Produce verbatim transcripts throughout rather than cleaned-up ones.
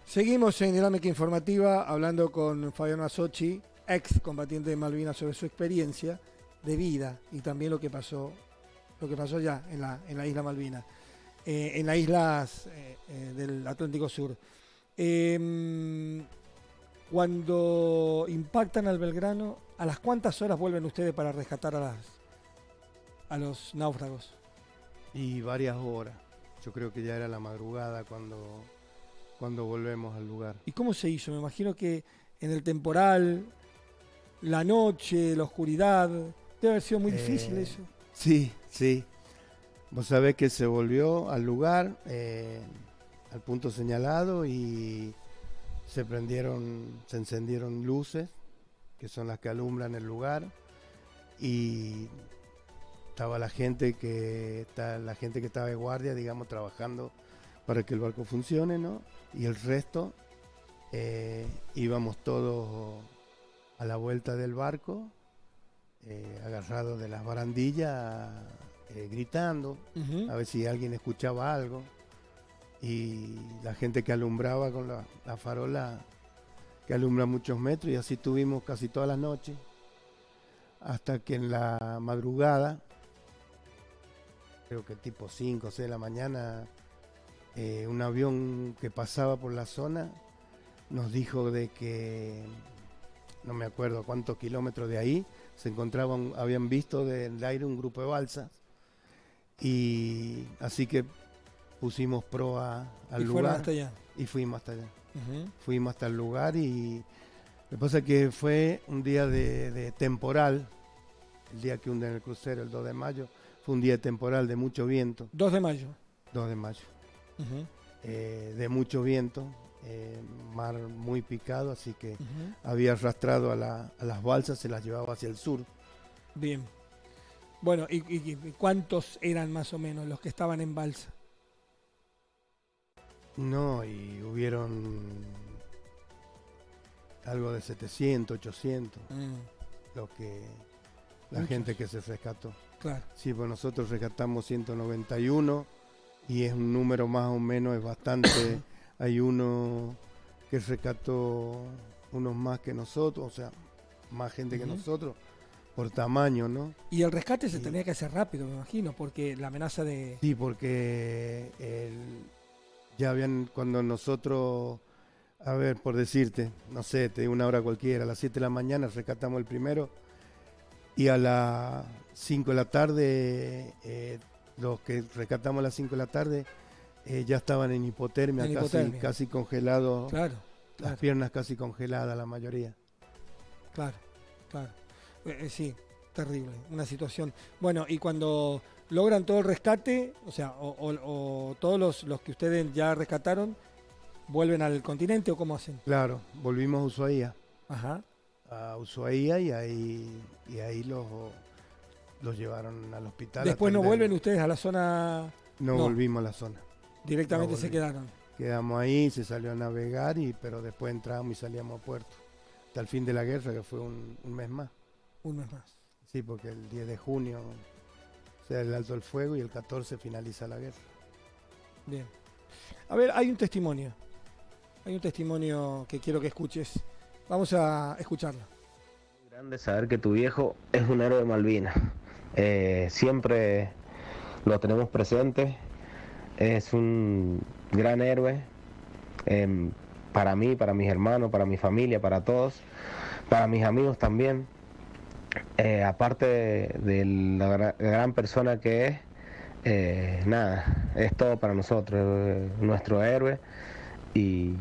Seguimos en Dinámica Informativa hablando con Fabián Mazzocchi, ex combatiente de Malvinas, sobre su experiencia de vida y también lo que pasó, lo que pasó ya en la, en la isla Malvinas, eh, en las islas eh, eh, del Atlántico Sur. Eh, cuando impactan al Belgrano, ¿a las cuántas horas vuelven ustedes para rescatar a, las, a los náufragos? Y varias horas. Yo creo que ya era la madrugada cuando, cuando volvemos al lugar. ¿Y cómo se hizo? Me imagino que en el temporal, la noche, la oscuridad, debe haber sido muy Eh, difícil eso. Sí, sí. Vos sabés que se volvió al lugar, eh, al punto señalado, y se prendieron, se encendieron luces, que son las que alumbran el lugar, y estaba la gente que está, la gente que estaba de guardia, digamos, trabajando para que el barco funcione, ¿no? Y el resto eh, íbamos todos a la vuelta del barco, eh, agarrados de las barandillas, eh, gritando, Uh-huh. a ver si alguien escuchaba algo. Y la gente que alumbraba con la, la farola, que alumbra muchos metros, y así tuvimos casi todas las noches, hasta que en la madrugada, creo que tipo cinco o seis de la mañana, eh, un avión que pasaba por la zona nos dijo de que, no me acuerdo cuántos kilómetros de ahí, se encontraban, habían visto del aire un grupo de balsas, y así que pusimos proa al Y lugar. fueron hasta allá. Y fuimos hasta allá. Uh-huh. Fuimos hasta el lugar, y lo que pasa es que fue un día de, de temporal, el día que hunden el crucero, el dos de mayo, fue un día temporal de mucho viento, dos de mayo. dos de mayo, Uh-huh. eh, de mucho viento, eh, mar muy picado, así que Uh-huh. había arrastrado a, la, a las balsas, se las llevaba hacia el sur. Bien. Bueno, ¿y, y, y cuántos eran más o menos los que estaban en balsa? No, y hubieron algo de setecientos, ochocientos, Mm, lo que la Muchos. gente que se rescató. claro. Sí, pues nosotros rescatamos ciento noventa y uno, y es un número más o menos, es bastante. Hay uno que rescató unos más que nosotros, o sea, más gente que Ujú. nosotros, por tamaño, ¿no? Y el rescate se Y- tenía que hacer rápido, me imagino, porque la amenaza de... Sí, porque el- ya habían, cuando nosotros, a ver, por decirte, no sé, te digo una hora cualquiera, a las siete de la mañana rescatamos el primero, y a las cinco de la tarde, eh, los que rescatamos a las cinco de la tarde, eh, ya estaban en hipotermia, En casi, hipotermia. casi congelados, Claro, las claro, piernas casi congeladas la mayoría. claro, claro. Eh, eh, sí, terrible, una situación. Bueno, y cuando logran todo el rescate, o sea, o, o- o todos los, los que ustedes ya rescataron, ¿vuelven al continente o cómo hacen? Claro, volvimos a Ushuaia, Ajá. a Ushuaia, y ahí, y ahí los, los llevaron al hospital. a Después no atender. vuelven ustedes a la zona, No, no. volvimos a la zona. directamente No se volví. quedaron. Quedamos ahí, se salió a navegar, y pero después entramos y salíamos a puerto. Hasta el fin de la guerra, que fue un, un mes más. Un mes más. Sí, porque el diez de junio se da el alto el fuego y el catorce finaliza la guerra. Bien. A ver, hay un testimonio. Hay un testimonio que quiero que escuches. Vamos a escucharlo. Grande saber que tu viejo es un héroe de Malvinas. Eh, siempre lo tenemos presente. Es un gran héroe eh, para mí, para mis hermanos, para mi familia, para todos, para mis amigos también. Eh, aparte de, de la gra- gran persona que es, eh, nada, es todo para nosotros, eh, nuestro héroe. Y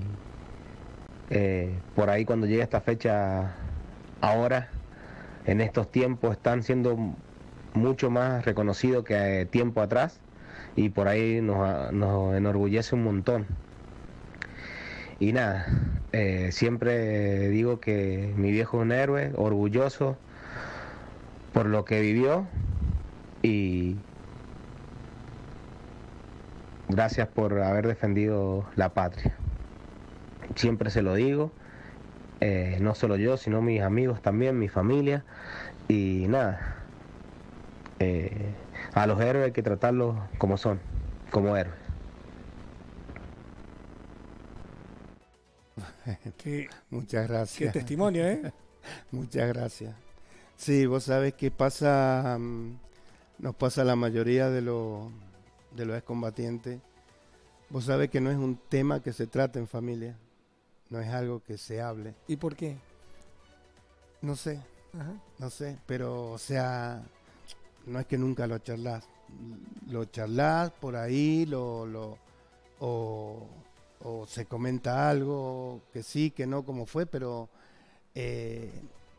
eh, por ahí cuando llegue esta fecha, ahora, en estos tiempos, están siendo mucho más reconocidos que eh, tiempo atrás, y por ahí nos, nos enorgullece un montón. Y nada, eh, siempre digo que mi viejo es un héroe, orgulloso por lo que vivió, y gracias por haber defendido la patria. Siempre se lo digo, eh, no solo yo, sino mis amigos también, mi familia, y nada, eh, a los héroes hay que tratarlos como son, como héroes. Qué, Muchas qué gracias. testimonio, ¿eh? Muchas gracias. Sí, vos sabés que pasa, mm, nos pasa a la mayoría de los de los excombatientes. Vos sabés que no es un tema que se trata en familia, no es algo que se hable. ¿Y por qué? No sé, Ajá. no sé, pero o sea, no es que nunca lo charlas, lo charlas por ahí, lo, lo o, o se comenta algo que sí, que no, como fue, pero eh,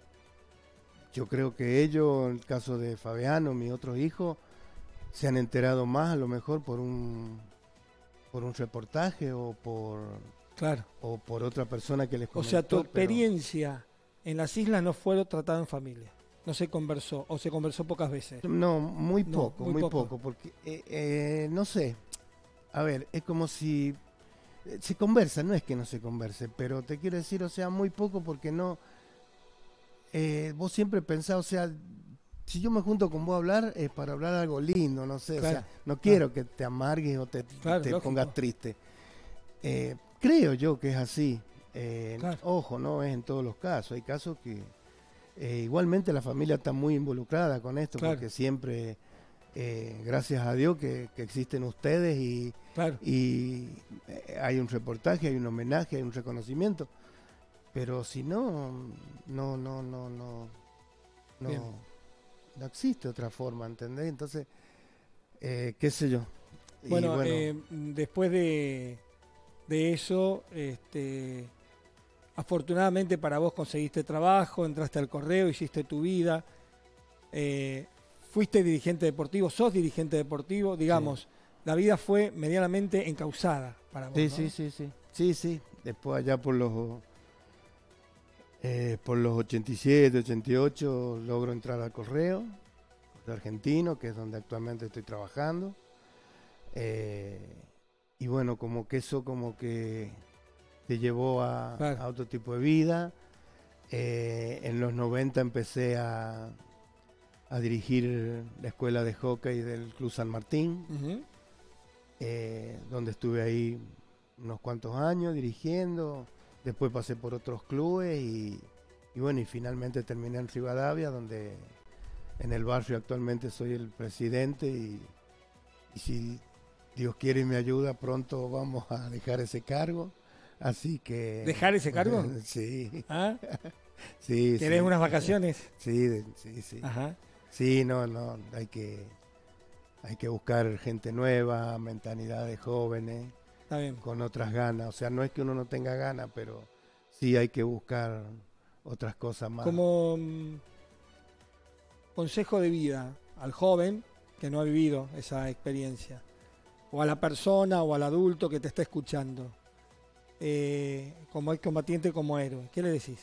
yo creo que ellos, en el caso de Fabiano, mi otro hijo, se han enterado más a lo mejor por un por un reportaje o por Claro. o por otra persona que les O comentó. sea, tu pero- experiencia en las islas no fue tratada en familia. No se conversó, o se conversó pocas veces. No, muy No, poco, muy muy, poco. poco. porque eh, eh, no sé, a ver, es como si eh, se conversa, no es que no se converse, pero te quiero decir, o sea, muy poco porque no, eh, vos siempre pensás, o sea, si yo me junto con vos a hablar es para hablar algo lindo, no sé, Claro, o sea, no quiero que te amargues o te, Claro, te lógico. pongas triste. Eh, creo yo que es así. Eh, Claro. Ojo, no es en todos los casos, hay casos que eh, igualmente la familia está muy involucrada con esto, Claro. porque siempre, eh, gracias a Dios que, que existen ustedes y, Claro. y eh, hay un reportaje, hay un homenaje, hay un reconocimiento, pero si no, no, no, no, no, Bien. no, no existe otra forma, ¿entendés? Entonces, eh, qué sé yo. Y Bueno, eh, después de, de eso, este, afortunadamente para vos conseguiste trabajo, entraste al correo, hiciste tu vida, eh, fuiste dirigente deportivo, sos dirigente deportivo, digamos, la vida fue medianamente encauzada para vos, sí, ¿no? sí, sí, sí, sí, sí. Después allá por los eh, por los ochenta y siete, ochenta y ocho logro entrar al correo de argentino, que es donde actualmente estoy trabajando. Eh, y bueno, como que eso como que te llevó a, Claro. a otro tipo de vida. Eh, en los noventa empecé a, a dirigir la escuela de hockey del Club San Martín, Ujú. eh, donde estuve ahí unos cuantos años dirigiendo. Después pasé por otros clubes y, y bueno, y finalmente terminé en Rivadavia, donde en el barrio actualmente soy el presidente y, y si Dios quiere y me ayuda, pronto vamos a dejar ese cargo. Así que... ¿Dejar ese cargo? Sí, ¿Ah? sí, ¿Querés sí. unas vacaciones? Sí, de- sí, sí. Ajá. Sí, no, no, hay que, hay que buscar gente nueva, mentalidades jóvenes, Está bien. con otras ganas. O sea, no es que uno no tenga ganas, pero sí hay que buscar otras cosas más. Como mm, consejo de vida al joven que no ha vivido esa experiencia, o a la persona o al adulto que te está escuchando, eh, como excombatiente, como héroe, ¿qué le decís?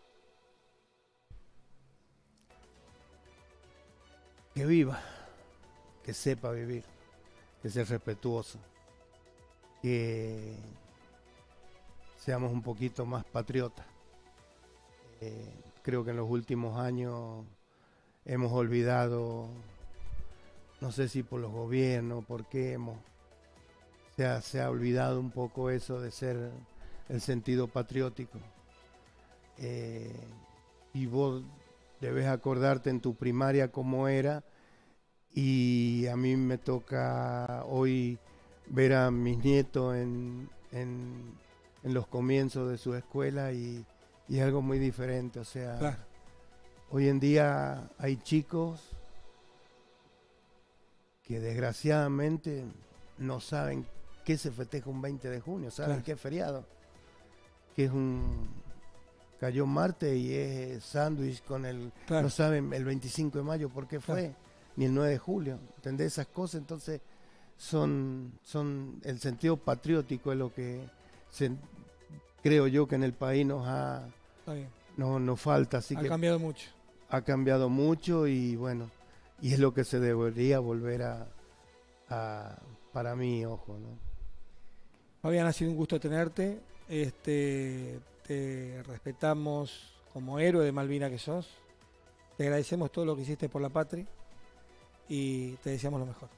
Que viva, que sepa vivir, que sea respetuoso, que seamos un poquito más patriotas. Eh, creo que en los últimos años hemos olvidado, no sé si por los gobiernos, por qué hemos, se ha, se ha olvidado un poco eso de ser el sentido patriótico. Eh, y vos debes acordarte en tu primaria cómo era, y a mí me toca hoy ver a mis nietos en, en, en los comienzos de su escuela y, y es algo muy diferente. O sea, Claro. hoy en día hay chicos que desgraciadamente no saben qué se festeja un veinte de junio, saben Claro. qué es feriado, que es un... cayó martes y es sándwich con el... Claro. No saben el veinticinco de mayo por qué fue, Claro. ni el nueve de julio, ¿entendés? Esas cosas, entonces son, son el sentido patriótico es lo que se, creo yo que en el país nos ha, Está bien. no, nos falta, así Ha que cambiado mucho. ha cambiado mucho y bueno, y es lo que se debería volver a, a para mí, ojo, ¿no? Fabián, ha sido un gusto tenerte. Este, te respetamos como héroe de Malvina que sos. Te agradecemos todo lo que hiciste por la patria y te deseamos lo mejor.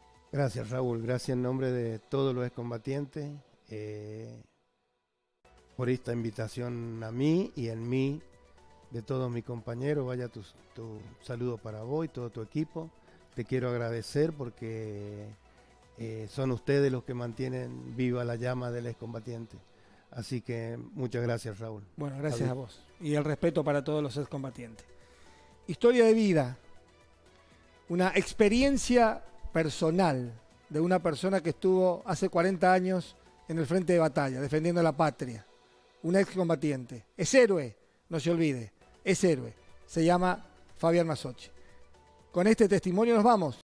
Gracias, Raúl, gracias en nombre de todos los excombatientes. Eh, por esta invitación a mí y en mí, de todos mis compañeros. Vaya tu, tu saludo para vos y todo tu equipo. Te quiero agradecer porque eh, son ustedes los que mantienen viva la llama del excombatiente. Así que muchas gracias, Raúl. Bueno, gracias Salud. a vos. Y el respeto para todos los excombatientes. Historia de vida. Una experiencia personal de una persona que estuvo hace cuarenta años en el frente de batalla, defendiendo la patria. Un excombatiente. Es héroe, no se olvide. Es héroe. Se llama Fabián Masochi. Con este testimonio nos vamos.